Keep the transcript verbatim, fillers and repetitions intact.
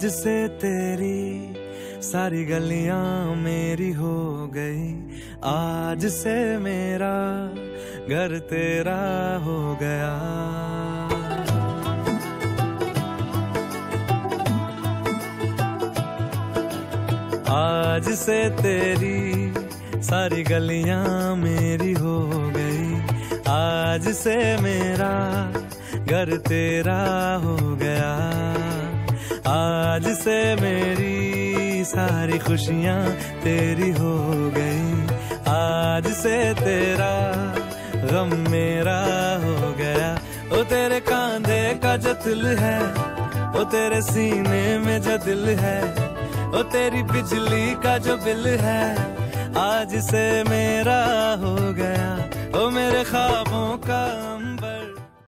से तेरी सारी गलियां मेरी हो गई, आज से मेरा घर तेरा हो गया। आज से तेरी सारी गलियां मेरी हो गई, आज से मेरा घर तेरा हो गया। आज से मेरी सारी खुशियां तेरी हो गई, आज से तेरा गम मेरा हो गया। ओ तेरे कांधे का जो दिल है, ओ तेरे सीने में जो दिल है, ओ तेरी बिजली का जो बिल है, आज से मेरा हो गया। ओ मेरे ख्वाबों का